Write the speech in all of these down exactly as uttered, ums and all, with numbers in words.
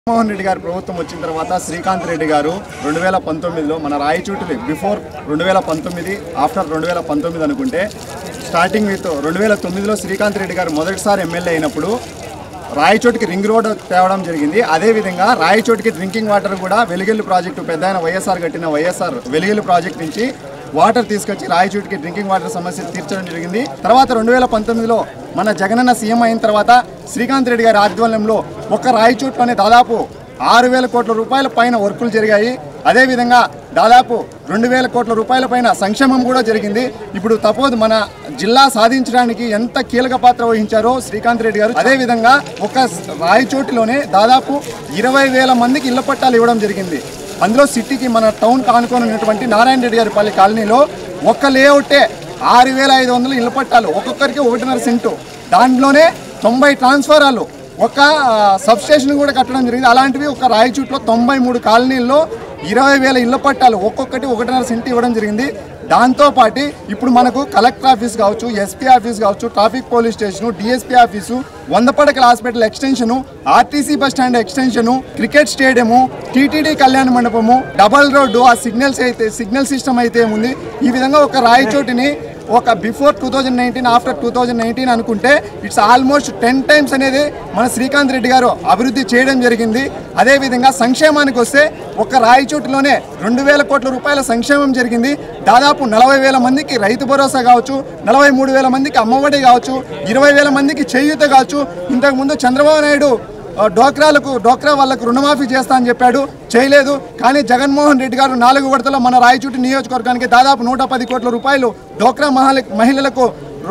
మోహన్ రెడ్డి గారి ప్రభుత్వం వచ్చిన తర్వాత శ్రీకాంత్ రెడ్డి గారు రెండు వేల పంతొమ్మిదిలో మన రాయచోటిలో బిఫోర్ రెండు వేల పంతొమ్మిది ఆఫ్టర్ రెండు వేల పంతొమ్మిది అనుకుంటే స్టార్టింగ్ విత్ రెండు వేల తొమ్మిదిలో శ్రీకాంత్ రెడ్డి గారు మొదటిసారి ఎమ్మెల్యే అయినప్పుడు రాయచోటికి రింగ్ రోడ్ తేవడం జరిగింది. అదేవిధంగా రాయచోటికి డ్రింకింగ్ వాటర్ కూడా వెలిగెల్లు ప్రాజెక్టు పెద్ద ఆయన వైఎస్ఆర్ కట్టిన వైఎస్ఆర్ వెలిగెల్లు ప్రాజెక్ట్ నుంచి వాటర్ తీసుకొచ్చి రాయచోటికి డ్రింకింగ్ వాటర్ సమస్య తీర్చడం జరిగింది. తర్వాత రెండు వేల పంతొమ్మిదిలో మన జగనన్న సీఎం అయిన తర్వాత శ్రీకాంత్ రెడ్డి గారి ఆధ్వర్యంలో ఒక్క రాయచోట్లోనే దాదాపు ఆరు వేల కోట్ల రూపాయల పైన వర్కులు జరిగాయి. అదేవిధంగా దాదాపు రెండు వేల కోట్ల రూపాయల పైన సంక్షేమం కూడా జరిగింది. ఇప్పుడు తపోదు మన జిల్లా సాధించడానికి ఎంత కీలక పాత్ర వహించారో శ్రీకాంత్ రెడ్డి గారు. అదేవిధంగా ఒక రాయచోటిలోనే దాదాపు ఇరవై వేల మందికి ఇళ్ల పట్టాలు ఇవ్వడం జరిగింది. అందులో సిటీకి మన టౌన్ కానుకొని ఉన్నటువంటి నారాయణ రెడ్డి గారి పల్లి కాలనీలో ఒక్క లేఅవుటే ఆరు వేల ఐదు వందలు ఇళ్ల పట్టాలు, ఒక్కొక్కరికి ఒకటిన్నర సెంటు, దాంట్లోనే తొంభై ట్రాన్స్ఫారాలు, ఒక సబ్ స్టేషన్ కూడా కట్టడం జరిగింది. అలాంటివి ఒక రాయచోటిలో తొంభై మూడు కాలనీల్లో ఇరవై వేల ఇళ్ల పట్టాలు ఒక్కొక్కటి ఒకటిన్నర సెంటు ఇవ్వడం జరిగింది. దాంతోపాటు ఇప్పుడు మనకు కలెక్టర్ ఆఫీస్ కావచ్చు, ఎస్పీ ఆఫీస్ కావచ్చు, traffic police station, DSP office, వంద పడకల hospital extension, RTC bus stand extension, cricket స్టేడియము, టీటీడీ కళ్యాణ మండపము, డబల్ రోడ్డు, ఆ సిగ్నల్స్ అయితే సిగ్నల్ సిస్టమ్ అయితే ఉంది. ఈ విధంగా ఒక రాయచోటిని ఒక before two thousand nineteen after two thousand nineteen అనుకుంటే ఇట్స్ ఆల్మోస్ట్ టెన్ టైమ్స్ అనేది మన శ్రీకాంత్ రెడ్డి గారు అభివృద్ధి చేయడం జరిగింది. అదేవిధంగా సంక్షేమానికి వస్తే ఒక రాయచోటిలోనే రెండు వేల కోట్ల రూపాయల సంక్షేమం జరిగింది. దాదాపు నలభై వేల మందికి రైతు భరోసా కావచ్చు, నలభై మూడు వేల మందికి అమ్మఒడి కావచ్చు, ఇరవై వేల మందికి చేయూత కావచ్చు. ఇంతకుముందు చంద్రబాబు నాయుడు డోక్రాలకు డోక్రా వాళ్ళకు రుణమాఫీ చేస్తా అని చెప్పాడు, చేయలేదు. కానీ జగన్మోహన్ రెడ్డి గారు నాలుగు విడతలో మన రాయచోటి నియోజకవర్గానికి దాదాపు నూట పది కోట్ల రూపాయలు డోక్రా మహిళలకు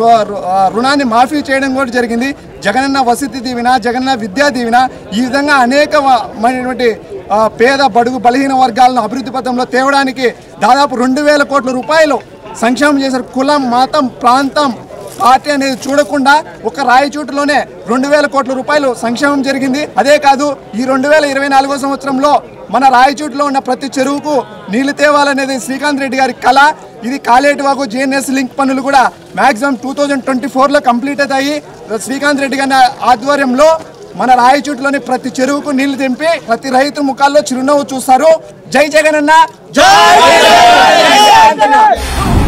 రుణాన్ని మాఫీ చేయడం కూడా జరిగింది. జగనన్న వసతి దీవెన, జగనన్న విద్యా దీవెన, ఈ విధంగా అనేకమైనటువంటి పేద బడుగు బలహీన వర్గాలను అభివృద్ధి పథంలో తేవడానికి దాదాపు రెండు వేల కోట్ల రూపాయలు సంక్షేమం చేశారు. కులం, మతం, ప్రాంతం, పార్టీ అనేది చూడకుండా ఒక రాయచోటిలోనే రెండు వేల కోట్ల రూపాయలు సంక్షేమం జరిగింది. అదే కాదు, ఈ రెండు వేల ఇరవై నాలుగో సంవత్సరంలో మన రాయచోటిలో ఉన్న ప్రతి చెరువుకు నీళ్లు తేవాలనేది శ్రీకాంత్ రెడ్డి గారి కళ. ఇది కాలేటివాగు జేఎన్ఎస్ లింక్ పనులు కూడా మ్యాక్సిమం టూ థౌజండ్ ట్వంటీ ఫోర్లో కంప్లీట్ అవుతాయి. శ్రీకాంత్ రెడ్డి గారి ఆధ్వర్యంలో మన రాయచోటిలోని ప్రతి చెరువుకు నీళ్లు తెంపి ప్రతి రైతు ముఖాల్లో చిరునవ్వు చూస్తారు. జై జగనన్న, జై జగనన్న.